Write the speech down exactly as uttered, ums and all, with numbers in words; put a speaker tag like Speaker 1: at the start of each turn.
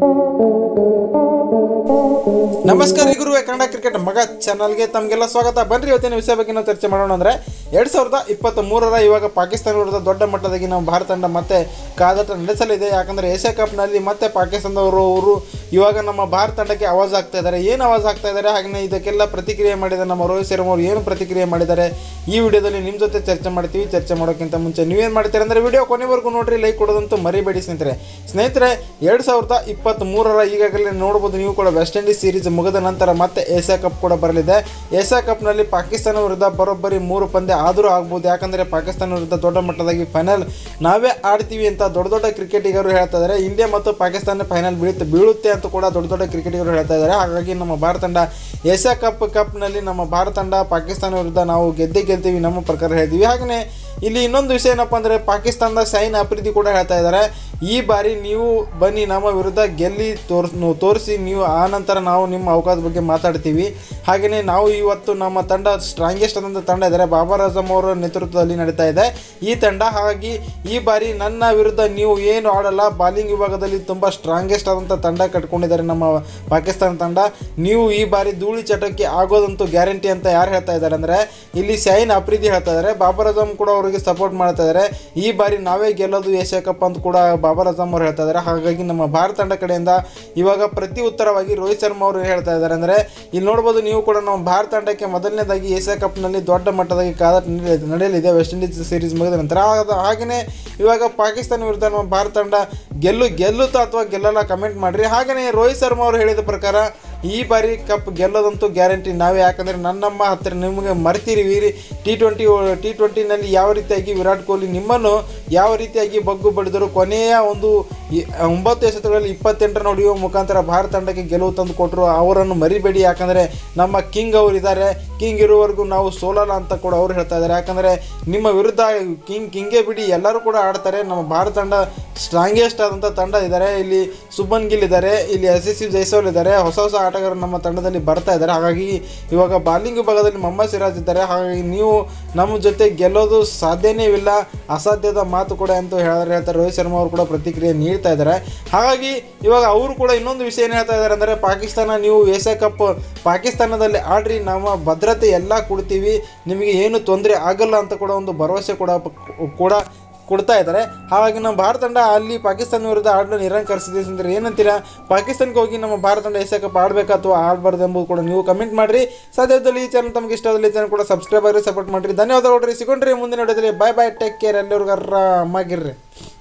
Speaker 1: ನಮಸ್ಕಾರ ಗುರುವೆ ಕನ್ನಡ ಕ್ರಿಕೆಟ್ ಮಗ ಚಾನಲ್ಗೆ ತಮಗೆಲ್ಲ ಸ್ವಾಗತ. ಬನ್ರಿ ಇವತ್ತಿನ ವಿಷಯ ಬಗ್ಗೆ ನಾವು ಚರ್ಚೆ ಮಾಡೋಣ. ಅಂದರೆ ಎರಡು ಸಾವಿರದ ಇಪ್ಪತ್ತ್ ಮೂರರ ಇವಾಗ ಪಾಕಿಸ್ತಾನ ವಿರುದ್ಧ ದೊಡ್ಡ ಮಟ್ಟದಾಗಿ ನಾವು ಭಾರತ ತಂಡ ಮತ್ತೆ ಕಾದಾಟ ನಡೆಸಲಿದೆ. ಯಾಕಂದರೆ ಏಷ್ಯಾ ಕಪ್ನಲ್ಲಿ ಮತ್ತೆ ಪಾಕಿಸ್ತಾನದವರು ಅವರು ಇವಾಗ ನಮ್ಮ ಭಾರತ ತಂಡಕ್ಕೆ ಆವಾಜ್ ಆಗ್ತಾ ಇದ್ದಾರೆ. ಏನು ಆವಾಜ್ ಆಗ್ತಾ ಇದ್ದಾರೆ, ಹಾಗೆ ಇದಕ್ಕೆಲ್ಲ ಪ್ರತಿಕ್ರಿಯೆ ಮಾಡಿದ ನಮ್ಮ ರೋಹಿತ್ ಶರ್ಮಾ ಅವರು ಏನು ಪ್ರತಿಕ್ರಿಯೆ ಮಾಡಿದ್ದಾರೆ ಈ ವಿಡಿಯೋದಲ್ಲಿ ನಿಮ್ಮ ಜೊತೆ ಚರ್ಚೆ ಮಾಡ್ತೀವಿ. ಚರ್ಚೆ ಮಾಡೋಕ್ಕಿಂತ ಮುಂಚೆ ನೀವೇನು ಮಾಡ್ತೀರಾ ಅಂದರೆ ವಿಡಿಯೋ ಕೊನೆವರೆಗೂ ನೋಡ್ರಿ, ಲೈಕ್ ಕೊಡೋದಂತೂ ಮರಿಬೇಡಿ ಸ್ನೇಹಿತರೆ. ಸ್ನೇಹಿತರೆ ಎರಡು ಸಾವಿರದ ಇಪ್ಪತ್ತ್ ಮೂರರ ಈಗಾಗಲೇ ನೋಡ್ಬೋದು ನೀವು ಕೂಡ ವೆಸ್ಟ್ ಇಂಡೀಸ್ ಸೀರೀಸ್ ಮುಗಿದ ನಂತರ ಮತ್ತೆ ಏಷ್ಯಾ ಕಪ್ ಕೂಡ ಬರಲಿದೆ. ಏಷ್ಯಾ ಕಪ್ನಲ್ಲಿ ಪಾಕಿಸ್ತಾನ ವಿರುದ್ಧ ಬರೋಬ್ಬರಿ ಮೂರು ಪಂದ್ಯ ಆದರೂ ಆಗ್ಬೋದು. ಯಾಕಂದರೆ ಪಾಕಿಸ್ತಾನ ವಿರುದ್ಧ ದೊಡ್ಡ ಮಟ್ಟದಾಗಿ ಫೈನಲ್ ನಾವೇ ಆಡ್ತೀವಿ ಅಂತ ದೊಡ್ಡ ದೊಡ್ಡ ಕ್ರಿಕೆಟಿಗರು ಹೇಳ್ತಾ ಇದ್ದಾರೆ. ಇಂಡಿಯಾ ಮತ್ತು ಪಾಕಿಸ್ತಾನ ಫೈನಲ್ ಬೀಳುತ್ತೆ ಬೀಳುತ್ತೆ ಅಂತ ಕೂಡ ದೊಡ್ಡ ದೊಡ್ಡ ಕ್ರಿಕೆಟಿಗರು ಹೇಳ್ತಾ ಇದ್ದಾರೆ. ಹಾಗಾಗಿ ನಮ್ಮ ಭಾರತ ತಂಡ ಏಷ್ಯಾ ಕಪ್ ಕಪ್ನಲ್ಲಿ ನಮ್ಮ ಭಾರತ ತಂಡ ಪಾಕಿಸ್ತಾನ ವಿರುದ್ಧ ನಾವು ಗೆದ್ದೇ ಗೆಲ್ತೀವಿ ನಮ್ಮ ಪ್ರಕಾರ ಹೇಳ್ತೀವಿ. ಹಾಗೆಯೇ ಇಲ್ಲಿ ಇನ್ನೊಂದು ವಿಷಯ ಏನಪ್ಪ ಅಂದರೆ ಪಾಕಿಸ್ತಾನದ ಶೈನ್ ಅಫ್ರಿದಿ ಕೂಡ ಹೇಳ್ತಾ ಇದ್ದಾರೆ, ಈ ಬಾರಿ ನೀವು ಬನ್ನಿ ನಮ್ಮ ವಿರುದ್ಧ ಗೆಲ್ಲಿ ತೋರ್ಸ್ ತೋರಿಸಿ ನೀವು ಆ ನಂತರ ನಾವು ನಿಮ್ಮ ಅವಕಾಶದ ಬಗ್ಗೆ ಮಾತಾಡ್ತೀವಿ. ಹಾಗೆಯೇ ನಾವು ಇವತ್ತು ನಮ್ಮ ತಂಡ ಸ್ಟ್ರಾಂಗೆಸ್ಟ್ ಆದಂಥ ತಂಡ ಇದ್ದಾರೆ, ಬಾಬರ್ ಆಜಮ್ ಅವರ ನೇತೃತ್ವದಲ್ಲಿ ನಡೀತಾ ಇದೆ ಈ ತಂಡ. ಹಾಗಾಗಿ ಈ ಬಾರಿ ನನ್ನ ವಿರುದ್ಧ ನೀವು ಏನು ಆಡಲ್ಲ, ಬಾಲಿಂಗ್ ವಿಭಾಗದಲ್ಲಿ ತುಂಬ ಸ್ಟ್ರಾಂಗೆಸ್ಟ್ ಆದಂಥ ತಂಡ ಕಟ್ಕೊಂಡಿದ್ದಾರೆ ನಮ್ಮ ಪಾಕಿಸ್ತಾನ ತಂಡ. ನೀವು ಈ ಬಾರಿ ಧೂಳಿ ಚಟಕ್ಕೆ ಆಗೋದಂತೂ ಗ್ಯಾರಂಟಿ ಅಂತ ಯಾರು ಹೇಳ್ತಾ ಇದ್ದಾರೆ ಅಂದರೆ ಇಲ್ಲಿ ಶೈನ್ ಅಫ್ರಿದಿ ಹೇಳ್ತಾ ಇದ್ದಾರೆ. ಬಾಬರ್ ಆಜಮ್ ಕೂಡ ಅವರಿಗೆ ಸಪೋರ್ಟ್ ಮಾಡ್ತಾ ಇದ್ದಾರೆ. ಈ ಬಾರಿ ನಾವೇ ಗೆಲ್ಲೋದು ಏಷ್ಯಾ ಕಪ್ ಅಂತ ಕೂಡ ಬಾಬರ್ ಆಜಮ್ ಅವರು ಹೇಳ್ತಾ ಇದ್ದಾರೆ. ಹಾಗಾಗಿ ನಮ್ಮ ಭಾರತ ತಂಡ ಕಡೆಯಿಂದ ಇವಾಗ ಪ್ರತಿ ಉತ್ತರವಾಗಿ ರೋಹಿತ್ ಶರ್ಮಾ ಅವರು ಹೇಳ್ತಾ ಇದ್ದಾರೆ. ಅಂದರೆ ಇಲ್ಲಿ ನೋಡ್ಬೋದು ನೀವು ಕೂಡ ನಮ್ಮ ಭಾರತ ತಂಡಕ್ಕೆ ಮೊದಲನೇದಾಗಿ ಏಷ್ಯಾ ಕಪ್ನಲ್ಲಿ ದೊಡ್ಡ ಮಟ್ಟದಾಗಿ ಕಾದಾಟ ನಡೆಯಲಿದೆ ವೆಸ್ಟ್ ಇಂಡೀಸ್ ಸೀರೀಸ್ ಮುಗಿದ ನಂತರ. ಹಾಗೆಯೇ ಇವಾಗ ಪಾಕಿಸ್ತಾನ ವಿರುದ್ಧ ನಮ್ಮ ಭಾರತ ತಂಡ ಗೆಲ್ಲು ಗೆಲ್ಲುತ್ತಾ ಅಥವಾ ಗೆಲ್ಲಲ್ಲ ಕಮೆಂಟ್ ಮಾಡಿರಿ. ಹಾಗೆಯೇ ರೋಹಿತ್ ಶರ್ಮಾ ಅವರು ಹೇಳಿದ ಪ್ರಕಾರ ಈ ಬಾರಿ ಕಪ್ ಗೆಲ್ಲೋದಂತೂ ಗ್ಯಾರಂಟಿ ನಾವೇ. ಯಾಕಂದರೆ ನನ್ನಮ್ಮ ಹತ್ತಿರ ನಿಮಗೆ ಮರ್ತಿರಿವಿ ಟಿ ಟ್ವೆಂಟಿ ಟಿ ಟ್ವೆಂಟಿನಲ್ಲಿ ಯಾವ ರೀತಿಯಾಗಿ ವಿರಾಟ್ ಕೊಹ್ಲಿ ನಿಮ್ಮನ್ನು ಯಾವ ರೀತಿಯಾಗಿ ಬಗ್ಗು ಬಡಿದರು, ಕೊನೆಯ ಒಂದು ಒಂಬತ್ತು ಎಸೆತಗಳಲ್ಲಿ ಇಪ್ಪತ್ತೆಂಟರನ್ನು ಹೊಡೆಯುವ ಮುಖಾಂತರ ಭಾರತ ತಂಡಕ್ಕೆ ಗೆಲುವು ತಂದು ಕೊಟ್ಟರು. ಅವರನ್ನು ಮರಿಬೇಡಿ, ಯಾಕಂದರೆ ನಮ್ಮ ಕಿಂಗ್ ಅವರು ಇದ್ದಾರೆ, ಕಿಂಗ್ ಇರುವವರೆಗೂ ನಾವು ಸೋಲಲ್ಲ ಅಂತ ಕೂಡ ಅವರು ಹೇಳ್ತಾ ಇದ್ದಾರೆ. ಯಾಕಂದರೆ ನಿಮ್ಮ ವಿರುದ್ಧ ಕಿಂಗ್ ಕಿಂಗೇ ಬಿಡಿ ಎಲ್ಲರೂ ಕೂಡ ಆಡ್ತಾರೆ. ನಮ್ಮ ಭಾರತ ತಂಡ ಸ್ಟ್ರಾಂಗೆಸ್ಟ್ ಆದಂಥ ತಂಡ ಇದ್ದಾರೆ. ಇಲ್ಲಿ ಸುಬ್ಮನ್ ಗಿಲ್ ಇದ್ದಾರೆ, ಇಲ್ಲಿ ಯಶಸ್ವಿ ಜೈಸ್ವಾಲ್ ಇದ್ದಾರೆ, ಹೊಸ ಹೊಸ ಆಟಗಾರರು ನಮ್ಮ ತಂಡದಲ್ಲಿ ಬರ್ತಾ ಇದ್ದಾರೆ. ಹಾಗಾಗಿ ಇವಾಗ ಬಾಲಿಂಗ್ ವಿಭಾಗದಲ್ಲಿ ಮೊಹಮ್ಮದ್ ಸಿರಾಜ್ ಇದ್ದಾರೆ. ಹಾಗಾಗಿ ನೀವು ನಮ್ಮ ಜೊತೆ ಗೆಲ್ಲೋದು ಸಾಧ್ಯನೇ ಇಲ್ಲ, ಅಸಾಧ್ಯದ ಮಾತು ಕೂಡ ಅಂತ ಹೇಳಿದ್ರೆ ಹೇಳ್ತಾರೆ. ರೋಹಿತ್ ಶರ್ಮಾ ಅವರು ಕೂಡ ಪ್ರತಿಕ್ರಿಯೆ ನೀಡ್ತಾ ಇದ್ದಾರೆ. ಹಾಗಾಗಿ ಇವಾಗ ಅವರು ಕೂಡ ಇನ್ನೊಂದು ವಿಷಯ ಏನು ಹೇಳ್ತಾ ಇದ್ದಾರೆ ಅಂದರೆ ಪಾಕಿಸ್ತಾನ ನೀವು ಏಷ್ಯಾ ಕಪ್ ಪಾಕಿಸ್ತಾನದಲ್ಲಿ ಆಡ್ರಿ, ನಮ್ಮ ಭದ್ರತೆ ಎಲ್ಲ ಕೊಡ್ತೀವಿ, ನಿಮಗೆ ಏನು ತೊಂದರೆ ಆಗಲ್ಲ ಅಂತ ಕೂಡ ಒಂದು ಭರವಸೆ ಕೂಡ ಕೂಡ ಕೊಡ್ತಾ ಇದ್ದಾರೆ. ಹಾಗಾಗಿ ನಮ್ಮ ಭಾರತ ತಂಡ ಅಲ್ಲಿ ಪಾಕಿಸ್ತಾನ ವಿರುದ್ಧ ಆಡಲು ನಿರಾಕರಿಸಿದೆ ಅಂದರೆ ಏನಂತೀರಾ, ಪಾಕಿಸ್ತಾನಕ್ಕೆ ಹೋಗಿ ನಮ್ಮ ಭಾರತ ತಂಡ ಏಷ್ಯಾ ಕಪ್ ಆಡಬೇಕಾ ಅಥವಾ ಆಡಬಾರ್ದು ಎಂಬುದು ಕೂಡ ನೀವು ಕಮೆಂಟ್ ಮಾಡಿರಿ. ಸಾಧ್ಯದಲ್ಲಿ ಈ ಚಾನಲ್ ತಮಗೆ ಇಷ್ಟ ಆದಲ್ಲಿ ಈ ಚಾನಲ್ ಕೂಡ ಸಬ್ಸ್ಕ್ರೈಬ್ ಆಗಿ ಸಪೋರ್ಟ್ ಮಾಡಿರಿ. ಧನ್ಯವಾದ. ನೋಡ್ರಿ ಸಿಗೋಣ್ರಿ ಮುಂದಿನ ವಿಡಿಯೋದಲ್ಲಿ. ಬಾಯ್ ಬಾಯ್, ಟೇಕ್ ಕೇರ್, ಎಲ್ಲರಿಗೂ ಆರಾಮಾಗಿರ್ರಿ.